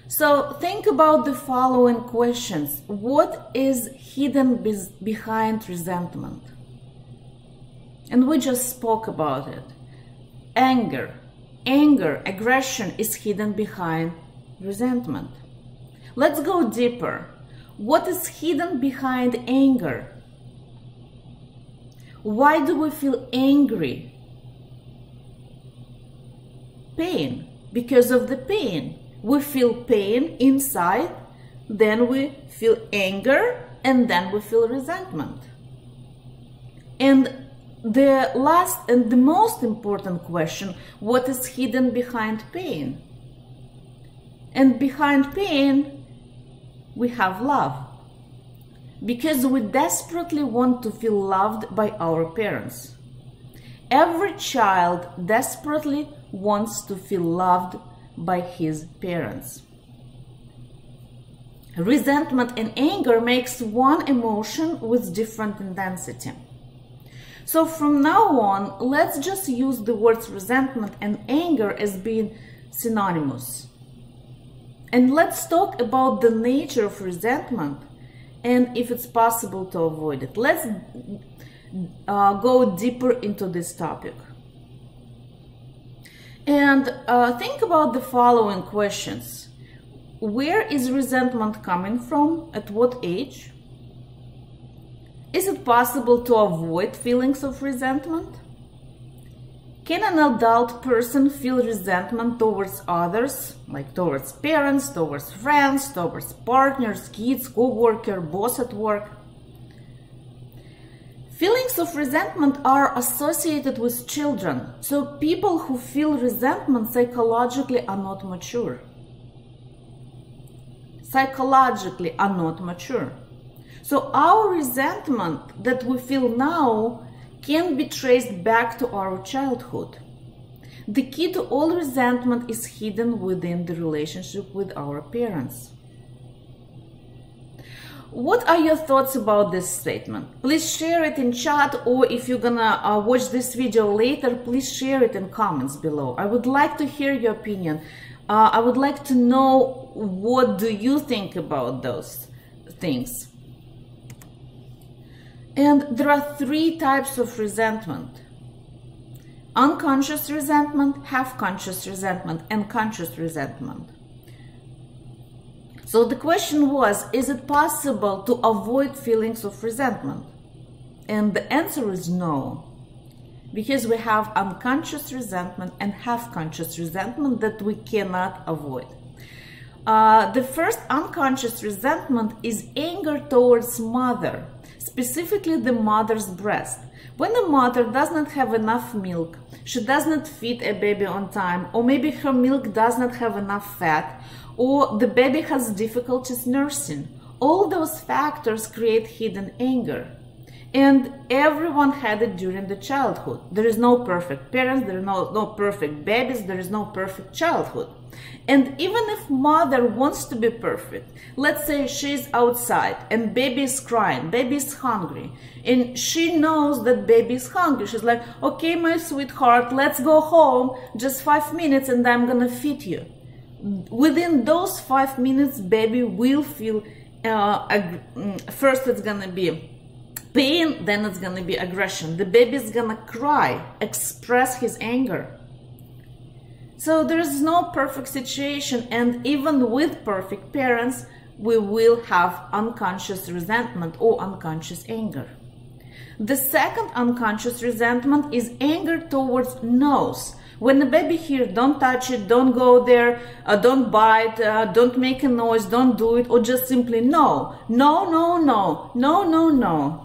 So think about the following questions. What is hidden behind resentment? And we just spoke about it. Anger, aggression is hidden behind resentment. Let's go deeper. What is hidden behind anger? Why do we feel angry? Pain. Because of the pain. We feel pain inside, then we feel anger, and then we feel resentment. And the last and the most important question, what is hidden behind pain? And behind pain, we have love. Because we desperately want to feel loved by our parents. Every child desperately wants to feel loved by his parents. Resentment and anger makes one emotion with different intensity. So from now on, let's just use the words resentment and anger as being synonymous. And let's talk about the nature of resentment and if it's possible to avoid it. Let's go deeper into this topic. And think about the following questions. Where is resentment coming from? At what age? Is it possible to avoid feelings of resentment? Can an adult person feel resentment towards others, like towards parents, towards friends, towards partners, kids, co-worker, boss at work? Feelings of resentment are associated with children, so people who feel resentment psychologically are not mature. Psychologically are not mature. So our resentment that we feel now can be traced back to our childhood. The key to all resentment is hidden within the relationship with our parents. What are your thoughts about this statement? Please share it in chat, or if you're gonna watch this video later, please share it in comments below. I would like to hear your opinion. I would like to know, what do you think about those things? And there are three types of resentment: unconscious resentment, half-conscious resentment, and conscious resentment. So the question was, is it possible to avoid feelings of resentment? And the answer is no, because we have unconscious resentment and half-conscious resentment that we cannot avoid. The first unconscious resentment is anger towards mother, specifically the mother's breast. When the mother does not have enough milk, she does not feed a baby on time, or maybe her milk does not have enough fat, or the baby has difficulties nursing. All those factors create hidden anger. And everyone had it during the childhood. There is no perfect parents, there are no perfect babies, there is no perfect childhood. And even if mother wants to be perfect, let's say she's outside and baby is crying, baby is hungry, and she knows that baby is hungry. She's like, okay, my sweetheart, let's go home, just 5 minutes and I'm gonna feed you. Within those 5 minutes, baby will feel, first it's gonna be pain, then it's gonna be aggression. The baby is gonna cry, express his anger. So there is no perfect situation, and even with perfect parents, we will have unconscious resentment or unconscious anger. The second unconscious resentment is anger towards no's. When the baby hears, don't touch it, don't go there, don't bite, don't make a noise, don't do it, or just simply no, no, no, no, no, no, no.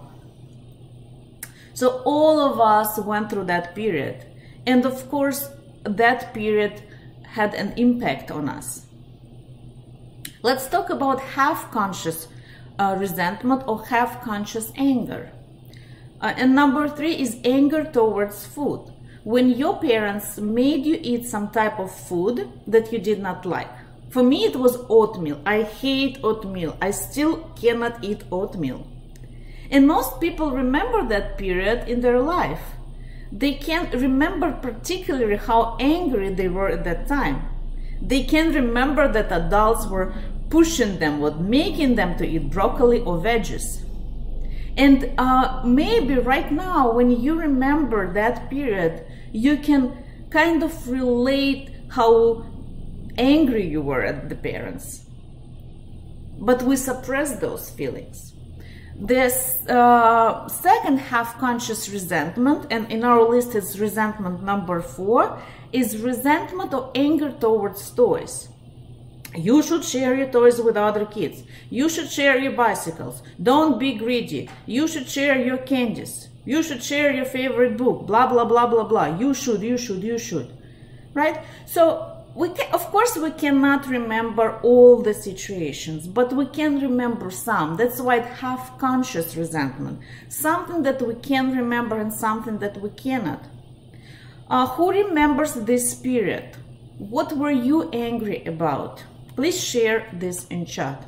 So all of us went through that period. And of course, that period had an impact on us. Let's talk about half-conscious resentment or half-conscious anger. And number 3 is anger towards food. When your parents made you eat some type of food that you did not like. For me, it was oatmeal. I hate oatmeal. I still cannot eat oatmeal. And most people remember that period in their life. They can't remember particularly how angry they were at that time. They can remember that adults were pushing them, or making them to eat broccoli or veggies. And maybe right now, when you remember that period, you can kind of relate how angry you were at the parents. But we suppress those feelings. This second half-conscious resentment, and in our list it's resentment number 4, is resentment or anger towards toys. You should share your toys with other kids. You should share your bicycles. Don't be greedy. You should share your candies. You should share your favorite book. Blah, blah, blah, blah, blah. You should, you should, you should. Right? So, of course, we cannot remember all the situations, but we can remember some. That's why it's half-conscious resentment. Something that we can remember and something that we cannot. Who remembers this period? What were you angry about? Please share this in chat.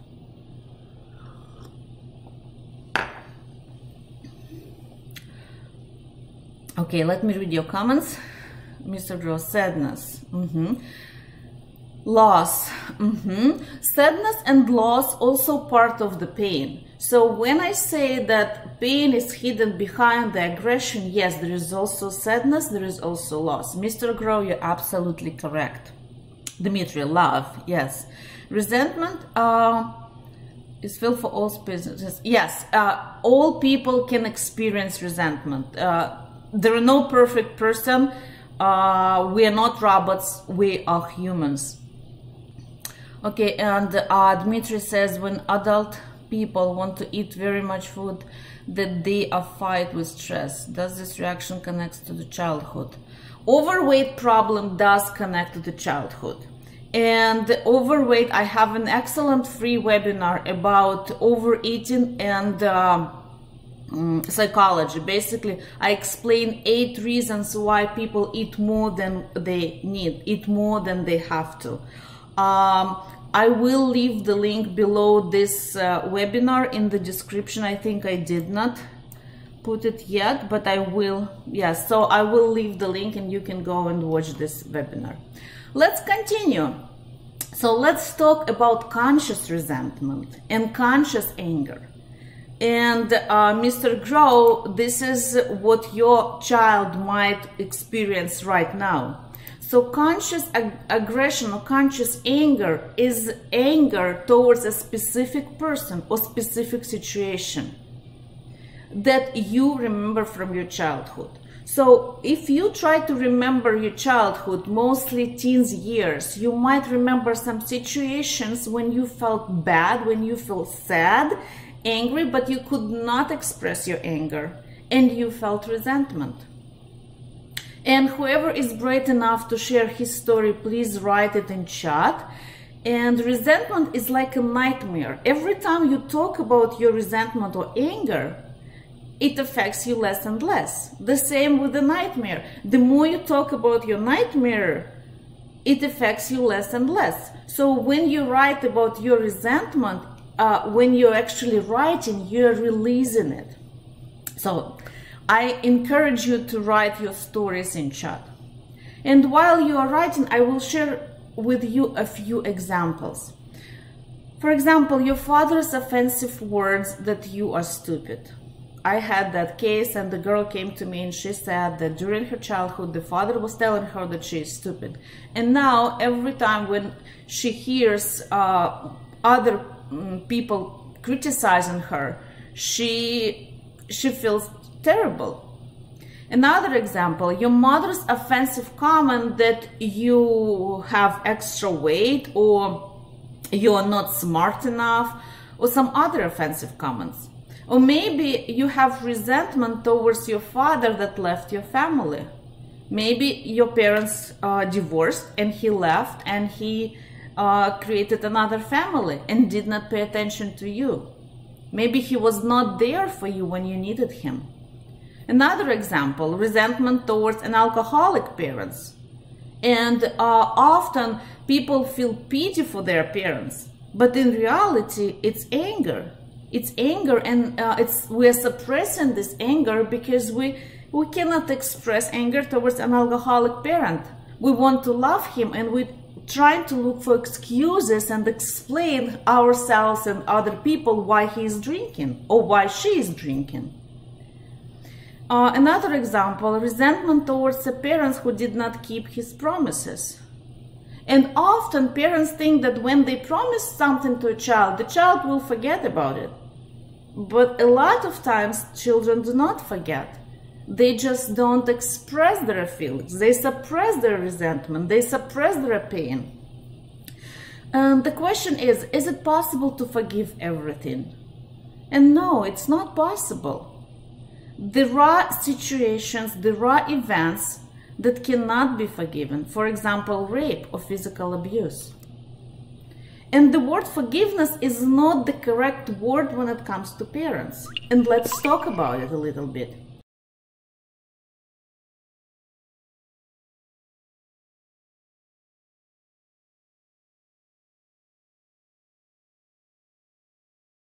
Okay, let me read your comments. Mr. Gross, sadness. Loss. Sadness and loss also part of the pain. So when I say that pain is hidden behind the aggression, yes, there is also sadness, there is also loss. Mr. Grow, you're absolutely correct. Dmitry, love, yes. Resentment is felt for all species. Yes, all people can experience resentment. There are no perfect person. We are not robots, we are humans. Okay, and Dmitry says when adult people want to eat very much food, that they are fight with stress. Does this reaction connect to the childhood? Overweight problem does connect to the childhood. And overweight, I have an excellent free webinar about overeating and psychology. Basically, I explain 8 reasons why people eat more than they need, eat more than they have to. I will leave the link below this webinar in the description. I think I did not put it yet, but I will. Yes, so I will leave the link and you can go and watch this webinar. Let's continue. So let's talk about conscious resentment and conscious anger. And Mr. Grow, this is what your child might experience right now. So conscious aggression or conscious anger is anger towards a specific person or specific situation that you remember from your childhood. So if you try to remember your childhood, mostly teens years, you might remember some situations when you felt bad, when you felt sad, angry, but you could not express your anger and you felt resentment. And whoever is brave enough to share his story, please write it in chat. And resentment is like a nightmare. Every time you talk about your resentment or anger, it affects you less and less. The same with the nightmare. The more you talk about your nightmare, it affects you less and less. So when you write about your resentment, when you're actually writing, you're releasing it. So I encourage you to write your stories in chat. And while you are writing, I will share with you a few examples. For example, your father's offensive words that you are stupid. I had that case, and the girl came to me and she said that during her childhood, the father was telling her that she is stupid. And now every time when she hears other people criticizing her, she feels terrible. Another example, your mother's offensive comment that you have extra weight or you are not smart enough, or some other offensive comments. Or maybe you have resentment towards your father that left your family. Maybe your parents divorced and he left and he created another family and did not pay attention to you. Maybe he was not there for you when you needed him. Another example, resentment towards an alcoholic parents. And often people feel pity for their parents, but in reality it's anger. It's anger, and we're suppressing this anger because we cannot express anger towards an alcoholic parent. We want to love him and we trying to look for excuses and explain ourselves and other people why he is drinking or why she is drinking. Another example, resentment towards a parent who did not keep his promises. And often parents think that when they promise something to a child, the child will forget about it. But a lot of times children do not forget. They just don't express their feelings. They suppress their resentment. They suppress their pain. And the question is it possible to forgive everything? And no, it's not possible. There are situations, there are events that cannot be forgiven. For example, rape or physical abuse. And the word forgiveness is not the correct word when it comes to parents. And let's talk about it a little bit.